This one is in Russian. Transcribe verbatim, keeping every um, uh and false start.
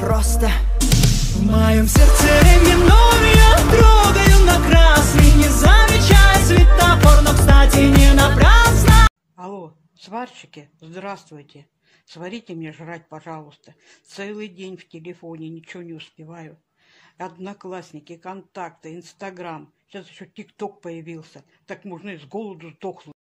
просто. В моем сердце рентгеном я трогаю на красный, не замечая светофор, но, кстати, не напрасно. Алло, сварщики, здравствуйте. Сварите мне жрать, пожалуйста. Целый день в телефоне, ничего не успеваю. Одноклассники, контакты, Инстаграм. Сейчас еще ТикТок появился. Так можно и с голоду сдохнуть.